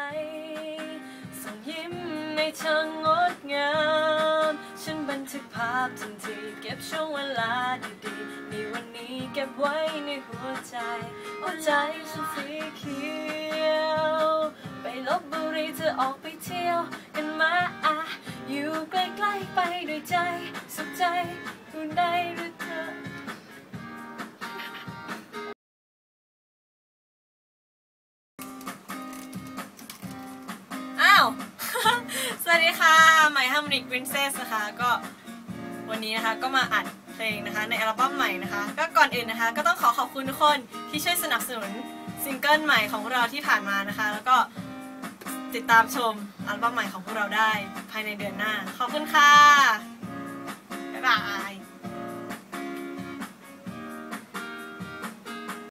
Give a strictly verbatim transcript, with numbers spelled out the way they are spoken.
ส่งยิ้มในทางงดงามฉันบันทึกภาพทันทีเก็บช่วงเวลาดีๆในวันนี้เก็บไว้ในหัวใจหัวใจฉันสีเขียวไปลบบุรีเธอออกไปเที่ยวกันมาอ่ะอยู่ใกล้ๆไปด้วยใจสุขใจคุณได้หรือเธออ้าว สวัสดีค่ะใหม่ Harmonic Princess นะคะก็วันนี้นะคะก็มาอัดเพลงนะคะในอัลบั้มใหม่นะคะก็ก่อนอื่นนะคะก็ต้องขอขอบคุณทุกคนที่ช่วยสนับสนุนซิงเกิลใหม่ของพวกเราที่ผ่านมานะคะแล้วก็ติดตามชมอัลบั้มใหม่ของพวกเราได้ภายในเดือนหน้าขอบคุณค่ะบ๊ายบาย